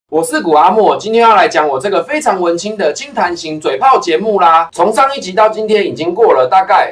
我是古阿莫，今天要来讲我这个非常文青的清谈型嘴炮节目啦。从上一集到今天，已经过了大概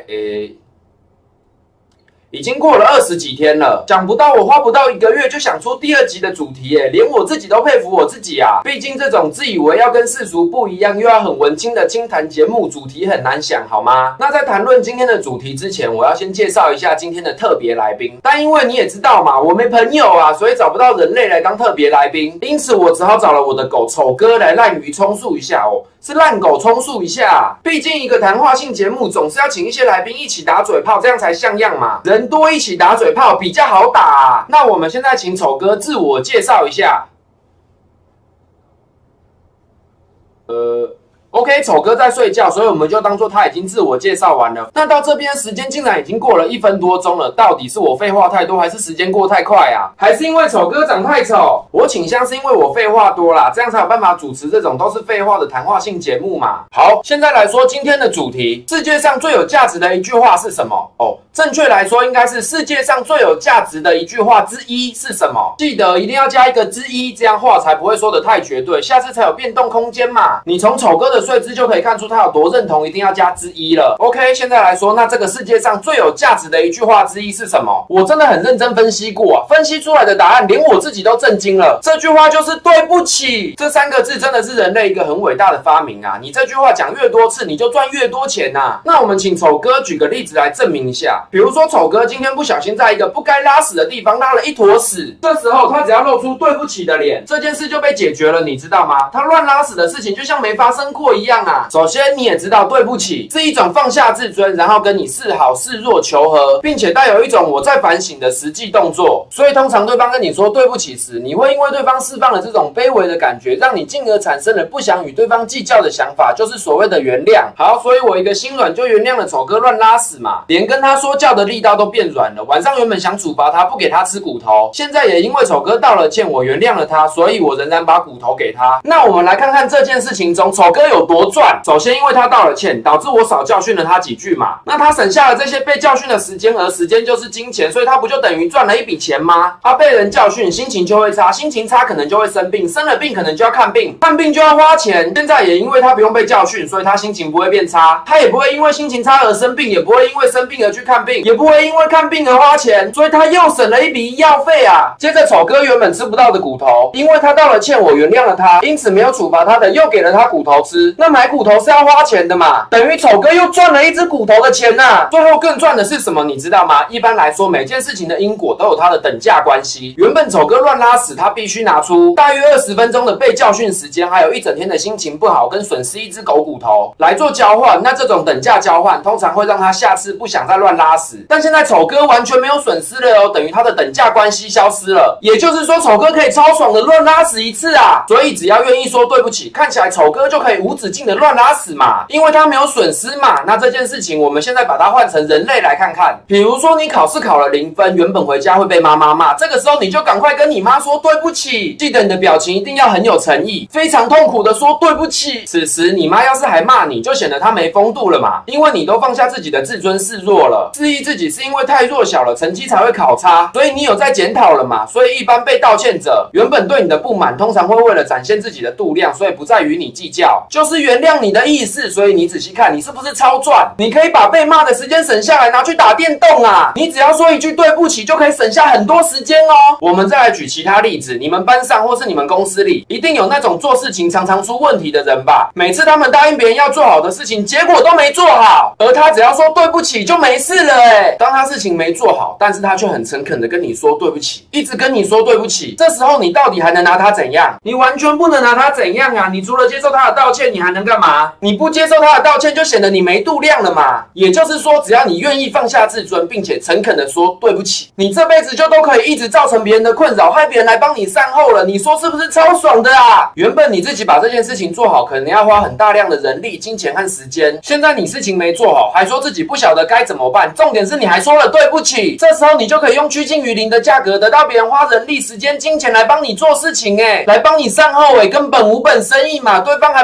已经过了20几天了，想不到我花不到1个月就想出第2集的主题耶，连我自己都佩服我自己啊！毕竟这种自以为要跟世俗不一样又要很文青的清谈节目，主题很难想，好吗？那在谈论今天的主题之前，我要先介绍一下今天的特别来宾。但因为你也知道嘛，我没朋友啊，所以找不到人类来当特别来宾，因此我只好找了我的狗丑哥来滥竽充数一下哦。是烂狗充数一下，毕竟一个谈话性节目总是要请一些来宾一起打嘴炮，这样才像样嘛。人多一起打嘴炮比较好打啊。那我们现在请丑哥自我介绍一下。OK， 丑哥在睡觉，所以我们就当做他已经自我介绍完了。那到这边时间竟然已经过了1分多钟了，到底是我废话太多，还是时间过太快啊？还是因为丑哥长太丑？我倾向是因为我废话多啦，这样才有办法主持这种都是废话的谈话性节目嘛。好，现在来说今天的主题：世界上最有价值的一句话是什么？正确来说应该是世界上最有价值的一句话之一是什么？记得一定要加一个之一，这样话才不会说得太绝对，下次才有变动空间嘛。你从丑哥的睡姿就可以看出他有多认同一定要加之一了。OK， 现在来说，那这个世界上最有价值的一句话之一是什么？我真的很认真分析过啊，分析出来的答案连我自己都震惊了。这句话就是对不起，这3个字真的是人类一个很伟大的发明啊！你这句话讲越多次，你就赚越多钱啊。那我们请丑哥举个例子来证明一下。比如说，丑哥今天不小心在一个不该拉屎的地方拉了一坨屎，这时候他只要露出对不起的脸，这件事就被解决了，你知道吗？他乱拉屎的事情就像没发生过一样啊。首先，你也知道对不起是一种放下自尊，然后跟你示好示弱求和，并且带有一种我在反省的实际动作。所以通常对方跟你说对不起时，你会因为对方释放了这种卑微的感觉，让你进而产生了不想与对方计较的想法，就是所谓的原谅。好，所以我一个心软就原谅了丑哥乱拉屎嘛，连跟他说教的力道都变软了。晚上原本想处罚他，不给他吃骨头，现在也因为丑哥道了歉，我原谅了他，所以我仍然把骨头给他。那我们来看看这件事情中丑哥有多赚。首先，因为他道了歉，导致我少教训了他几句嘛，那他省下了这些被教训的时间，而时间就是金钱，所以他不就等于赚了一笔钱吗？被人教训，心情就会差，心情差可能就会生病，生了病可能就要看病，看病就要花钱。现在也因为他不用被教训，所以他心情不会变差，他也不会因为心情差而生病，也不会因为生病而去看病，也不会因为看病而花钱，所以他又省了一笔医药费啊。接着丑哥原本吃不到的骨头，因为他道了歉，我原谅了他，因此没有处罚他的，又给了他骨头吃。那买骨头是要花钱的嘛，等于丑哥又赚了一只骨头的钱啊。最后更赚的是什么，你知道吗？一般来说，每件事情的因果都有它的等价关系。原本丑哥乱拉屎，他必须拿出大约20分钟的被教训时间，还有一整天的心情不好，跟损失一只狗骨头来做交换。那这种等价交换通常会让他下次不想再乱拉屎。但现在丑哥完全没有损失了哦，等于他的等价关系消失了。也就是说，丑哥可以超爽的乱拉屎一次啊！所以只要愿意说对不起，看起来丑哥就可以无止境的乱拉屎嘛，因为他没有损失嘛。那这件事情我们现在把它换成人类来看看。比如说你考试考了0分，原本回家会被妈妈骂，这个时候你就赶快跟你妈说对不起，记得你的表情一定要很有诚意，非常痛苦的说对不起。此时你妈要是还骂你，就显得她没风度了嘛，因为你都放下自己的自尊示弱了，质疑自己是因为太弱小了，成绩才会考差，所以你有在检讨了嘛。所以一般被道歉者原本对你的不满，通常会为了展现自己的度量，所以不再与你计较，就是原谅你的意思。所以你仔细看，你是不是超赚？你可以把被骂的时间省下来，拿去打电动啊！你只要说一句对不起，就可以省下很多时间哦。我们再来举其他例子，你们班上或是你们公司里，一定有那种做事情常常出问题的人吧？每次他们答应别人要做好的事情，结果都没做好，而他只要说对不起就没事了当他事情没做好，但是他却很诚恳的跟你说对不起，一直跟你说对不起，这时候你到底还能拿他怎样？你完全不能拿他怎样啊！你除了接受他的道歉，你还能干嘛？你不接受他的道歉，就显得你没度量了嘛。也就是说，只要你愿意放下自尊，并且诚恳的说对不起，你这辈子就都可以一直造成别人的困扰，害别人来帮你善后了。你说是不是超爽的啊？原本你自己把这件事情做好，可能要花很大量的人力、金钱和时间。现在你事情没做好，还说自己不晓得该怎么办，重点是你还说了对不起。这时候你就可以用趋近于零的价格得到别人花人力、时间、金钱来帮你做事情来帮你善后根本无本生意嘛，对方还不能生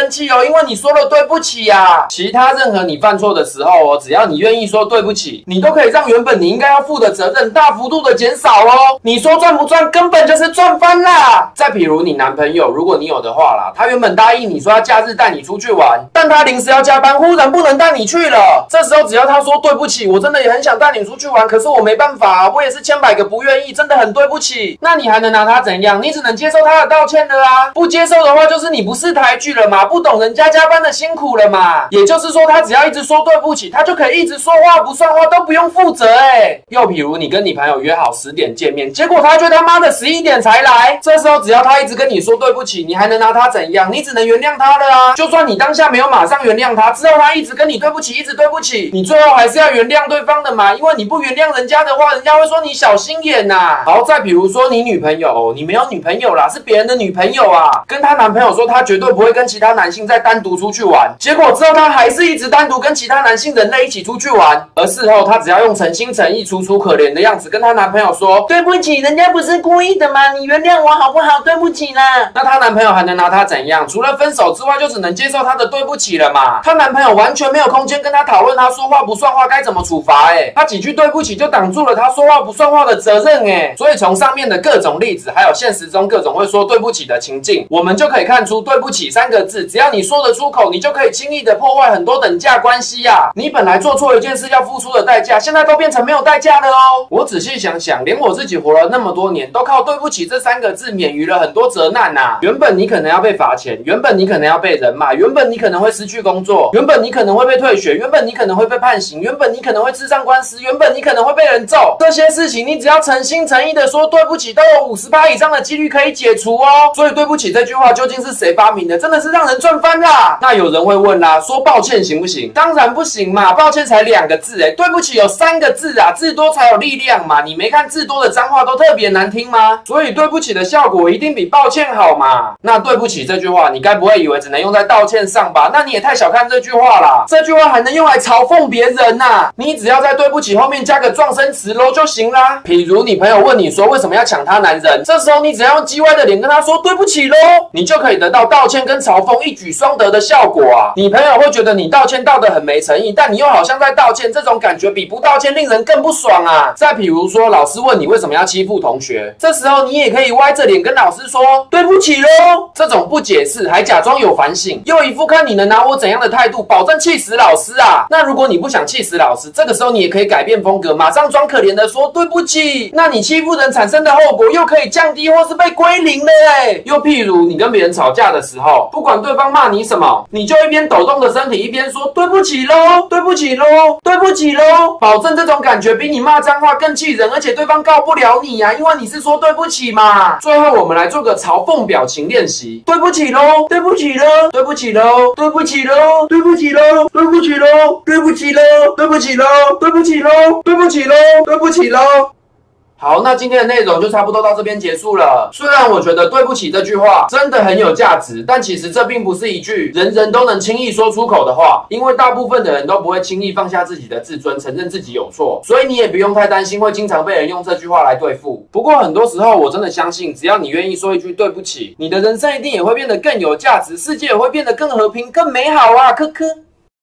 生气哦，因为你说了对不起啊。其他任何你犯错的时候哦，只要你愿意说对不起，你都可以让原本你应该要负的责任大幅度的减少哦。你说赚不赚，根本就是赚翻啦。再比如你男朋友，如果你有的话啦，他原本答应你说要假日带你出去玩，但他临时要加班，忽然不能带你去了。这时候只要他说对不起，我真的也很想带你出去玩，可是我没办法，我也是千百个不愿意，真的很对不起。那你还能拿他怎样？你只能接受他的道歉了啊。不接受的话，就是你不识抬举了嘛，不懂人家加班的辛苦了嘛。也就是说，他只要一直说对不起，他就可以一直说话不算话，都不用负责又比如你跟你朋友约好10点见面，结果他却他妈的11点才来。这时候只要他一直跟你说对不起，你还能拿他怎样？你只能原谅他了啊。就算你当下没有马上原谅他，之后他一直跟你对不起，一直对不起，你最后还是要原谅对方的嘛，因为你不原谅人家的话，人家会说你小心眼呐。好，再比如说你女朋友，你没有女朋友啦，是别人的女朋友啊，跟她男朋友说她绝对不会跟其他男性再单独出去玩，结果之后她还是一直单独跟其他男性人类一起出去玩，而事后她只要用诚心诚意、楚楚可怜的样子跟她男朋友说对不起，人家不是故意的嘛，你原谅我好不好？对不起啦。那她男朋友还能拿她怎样？除了分手之外，就只能接受她的对不起了嘛。她男朋友完全没有空间跟她讨论她说话不算话该怎么处罚她几句对不起就挡住了她说话不算话的责任所以从上面的各种例子，还有现实中各种会说对不起的情境，我们就可以看出对不起3个字，只要你说得出口，你就可以轻易的破坏很多等价关系啊。你本来做错一件事要付出的代价，现在都变成没有代价了哦。我仔细想想，连我自己活了那么多年，都靠对不起这3个字免于了很多责难啊。原本你可能要被罚钱，原本你可能要被人骂，原本你可能会失去工作，原本你可能会被退学，原本你可能会被判刑，原本你可能会吃上官司，原本你可能会被人揍。这些事情你只要诚心诚意的说对不起，都有50%以上的几率可以解除哦。所以对不起这句话究竟是谁发明的，真的是让人赚翻啦。那有人会问啦，说抱歉行不行？当然不行嘛，抱歉才2个字对不起有3个字啊，字多才有力量嘛。你没看字多的脏话都特别难听吗？所以对不起的效果一定比抱歉好嘛。那对不起这句话，你该不会以为只能用在道歉上吧？那你也太小看这句话啦。这句话还能用来嘲讽别人啊。你只要在对不起后面加个状声词咯就行啦。譬如你朋友问你说为什么要抢他男人，这时候你只要用叽歪的脸跟他说对不起咯，你就可以得到道歉跟嘲讽一举双得的效果啊。你朋友会觉得你道歉道得很没诚意，但你又好像在道歉，这种感觉比不道歉令人更不爽啊。再譬如说老师问你为什么要欺负同学，这时候你也可以歪着脸跟老师说对不起咯。这种不解释还假装有反省，又一副看你能拿我怎样的态度，保证气死老师啊。那如果你不想气死老师，这个时候你也可以改变风格，马上装可怜的说对不起，那你欺负人产生的后果又可以降低或是被归零了又譬如你跟别人吵架的时候，不管对方骂你什么，你就一边抖动着身体一边说对不起咯，对不起咯，对不起咯，保证这种感觉比你骂脏话更气人，而且对方告不了你啊，因为你是说对不起嘛。最后我们来做个嘲讽表情练习，对不起咯，对不起咯，对不起咯，对不起咯，对不起咯，对不起咯，对不起咯，对不起咯，对不起咯，对不起咯，对不起咯。好，那今天的内容就差不多到这边结束了。虽然我觉得对不起这句话真的很有价值，但其实这并不是一句人人都能轻易说出口的话，因为大部分的人都不会轻易放下自己的自尊，承认自己有错，所以你也不用太担心会经常被人用这句话来对付。不过很多时候我真的相信，只要你愿意说一句对不起，你的人生一定也会变得更有价值，世界也会变得更和平、更美好啊！科科。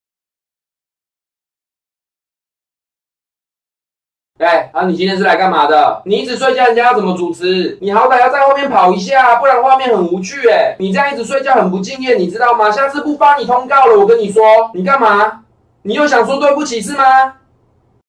你今天是来干嘛的？你一直睡觉，人家要怎么主持？你好歹要在后面跑一下，不然画面很无趣你这样一直睡觉很不敬业，你知道吗？下次不发你通告了，我跟你说。你干嘛？你又想说对不起是吗？